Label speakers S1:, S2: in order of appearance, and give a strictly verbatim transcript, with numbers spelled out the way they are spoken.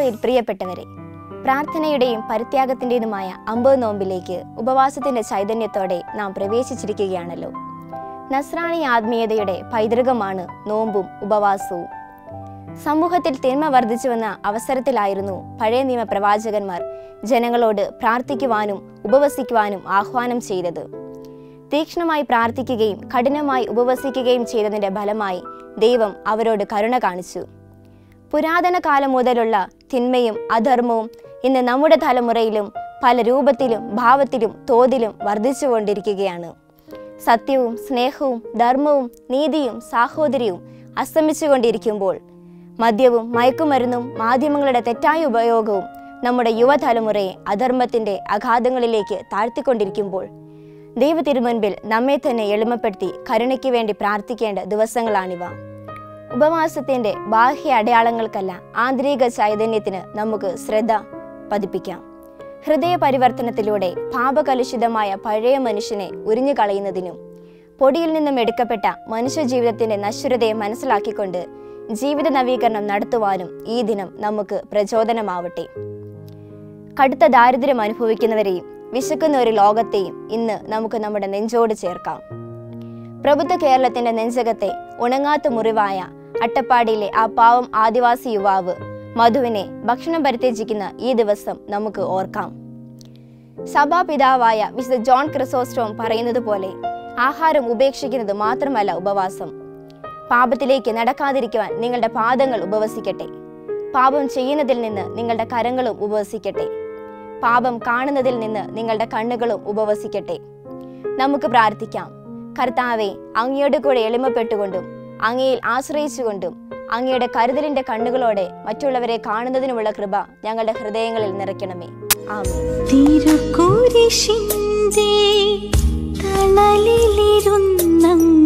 S1: ഈശോയിൽ പ്രിയപ്പെട്ടവരെ, പ്രാർത്ഥനയുടെയും പരിത്യാഗത്തിൻ്റെതുമായ അമ്പത് നോമ്പിലേക്ക് ഉപവാസത്തിൻ്റെ ചൈതന്യത്തോടെ നാം പ്രവേശിച്ചിരിക്കുകയാണല്ലോ. നസ്രാണി ആത്മീയതയുടെ പൈതൃകമാണ് നോമ്പും ഉപവാസവും. സമൂഹത്തിൽ തിന്മ വർദ്ധിച്ചുവെന്ന അവസരത്തിലായിരുന്നു പഴയ നിയമ പ്രവാചകന്മാർ ജനങ്ങളോട് പ്രാർത്ഥിക്കുവാനും ഉപവസിക്കുവാനും ആഹ്വാനം ചെയ്തത്. തീക്ഷ്ണമായി പ്രാർത്ഥിക്കുകയും കഠിനമായി ഉപവസിക്കുകയും ചെയ്തതിൻ്റെ ഫലമായി ദൈവം അവരോട് കരുണ കാണിച്ചു. പുരാതന കാലം മുതലുള്ള തിന്മയും അധർമ്മവും ഇന്ന് നമ്മുടെ തലമുറയിലും പല രൂപത്തിലും ഭാവത്തിലും തോതിലും വർദ്ധിച്ചുകൊണ്ടിരിക്കുകയാണ്. സത്യവും സ്നേഹവും ധർമ്മവും നീതിയും സാഹോദര്യവും അസ്തമിച്ചുകൊണ്ടിരിക്കുമ്പോൾ മദ്യവും മയക്കുമരുന്നും മാധ്യമങ്ങളുടെ തെറ്റായ ഉപയോഗവും നമ്മുടെ യുവതലമുറയെ അധർമ്മത്തിൻ്റെ അഗാധങ്ങളിലേക്ക് താഴ്ത്തിക്കൊണ്ടിരിക്കുമ്പോൾ ദൈവത്തിരുമുൻപിൽ നമ്മെ തന്നെ എളിമപ്പെടുത്തി കരുണയ്ക്ക് വേണ്ടി പ്രാർത്ഥിക്കേണ്ട ദിവസങ്ങളാണിവ. ഉപവാസത്തിൻ്റെ ബാഹ്യ അടയാളങ്ങൾക്കല്ല, ആന്തരിക ചൈതന്യത്തിന് നമുക്ക് ശ്രദ്ധ പതിപ്പിക്കാം. ഹൃദയ പരിവർത്തനത്തിലൂടെ പാപകലുഷിതമായ പഴയ മനുഷ്യനെ ഉരിഞ്ഞു കളയുന്നതിനും പൊടിയിൽ നിന്നും എടുക്കപ്പെട്ട മനുഷ്യജീവിതത്തിൻ്റെ നശ്വരതയെ മനസ്സിലാക്കിക്കൊണ്ട് ജീവിത നവീകരണം നടത്തുവാനും ഈ ദിനം നമുക്ക് പ്രചോദനമാവട്ടെ. കടുത്ത ദാരിദ്ര്യം അനുഭവിക്കുന്നവരെയും വിശക്കുന്ന ഒരു ലോകത്തെയും ഇന്ന് നമുക്ക് നമ്മുടെ നെഞ്ചോട് ചേർക്കാം. പ്രബുദ്ധ കേരളത്തിന്റെ നെഞ്ചകത്തെ ഉണങ്ങാത്ത മുറിവായ അട്ടപ്പാടിയിലെ ആ പാവം ആദിവാസി യുവാവ് മധുവിനെ ഭക്ഷണം പരിത്യജിക്കുന്ന ഈ ദിവസം നമുക്ക് ഓർക്കാം. സഭാപിതാവായ വിശുദ്ധ ജോൺ ക്രിസോസ്റ്റോം പറയുന്നത് പോലെ ആഹാരം ഉപേക്ഷിക്കുന്നത് മാത്രമല്ല ഉപവാസം. പാപത്തിലേക്ക് നടക്കാതിരിക്കുവാൻ നിങ്ങളുടെ പാദങ്ങൾ ഉപവസിക്കട്ടെ. പാപം ചെയ്യുന്നതിൽ നിന്ന് നിങ്ങളുടെ കരങ്ങളും ഉപവസിക്കട്ടെ. പാപം കാണുന്നതിൽ നിന്ന് നിങ്ങളുടെ കണ്ണുകളും ഉപവസിക്കട്ടെ. നമുക്ക് പ്രാർത്ഥിക്കാം. കർത്താവെ, അങ്ങയോട് കൂടെ എളിമപ്പെട്ടുകൊണ്ടും അങ്ങയിൽ ആശ്രയിച്ചുകൊണ്ടും അങ്ങയുടെ കരുതലിന്റെ കണ്ണുകളോടെ മറ്റുള്ളവരെ കാണുന്നതിനുമുള്ള കൃപ ഞങ്ങളുടെ ഹൃദയങ്ങളിൽ നിറയ്ക്കണമേ. ആമേൻ.
S2: തിരുക്കുരിശിന്റെ തണലിലിരുന്നങ്ങ്